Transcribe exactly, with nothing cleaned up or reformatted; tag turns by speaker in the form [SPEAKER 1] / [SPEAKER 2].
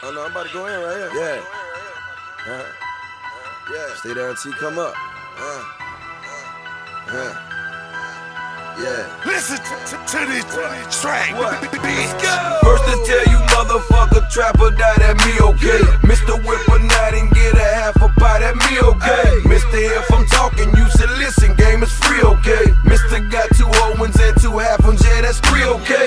[SPEAKER 1] Oh no, I'm about to go in right here. Yeah. Uh, yeah. Stay down till you come up. Uh, uh, yeah.
[SPEAKER 2] Listen to, to, to this track.
[SPEAKER 1] What?
[SPEAKER 2] Let's go.
[SPEAKER 1] First to tell you motherfucker trapper die, that me okay. Yeah. Mister Whip a night and get a half a pie, that me okay. Hey. Mister If I'm talking, you should listen, game is free, okay. Mister got two whole ones and two half ones, yeah, that's free, okay.